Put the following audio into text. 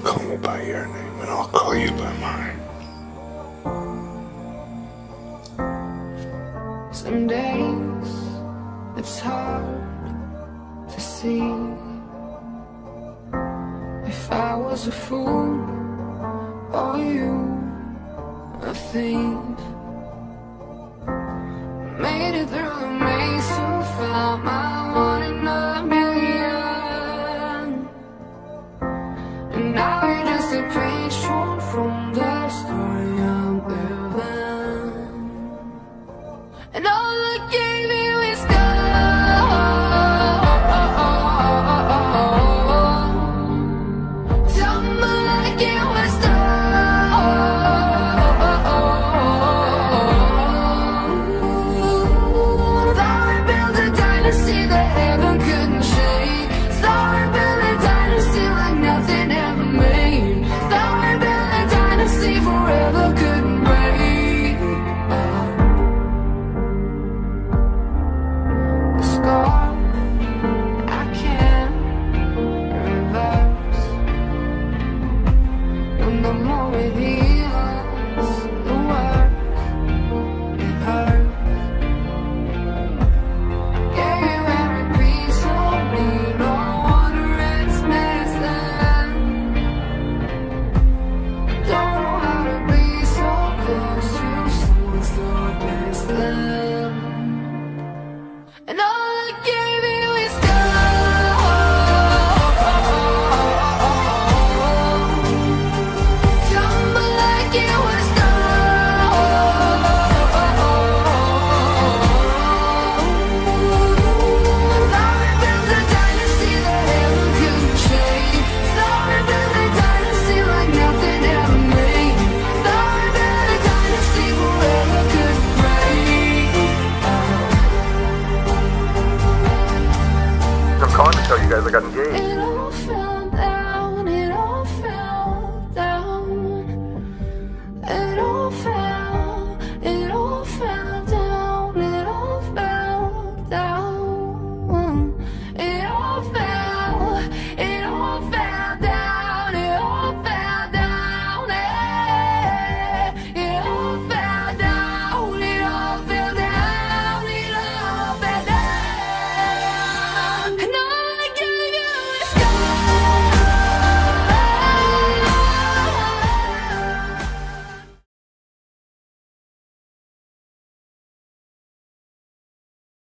Call me by your name and I'll call you by mine. Some days it's hard to see if I was a fool or you a thief. Made it through the maze to find my one in a million. And now you're just a page torn from the story I'm living. And all I gave you is gold. Tumble like it was done. Thought we built a dynasty that heaven couldn't shake. Thought we built a dynasty like nothing ever made. Thought we built a dynasty forever couldn't break. The scar I can't reverse. When the more it heals, the worse it hurts. Gave you every piece of me, no wonder it's missing. Don't know how to be so close to someone so distant. And all I gave you is gold. Tumble like it was gold. Thought we built a dynasty that heaven couldn't shake. Thought we built a dynasty like nothing ever made. Thought we built a dynasty forever couldn't break. I'm calling to tell you guys I got engaged. It all felt that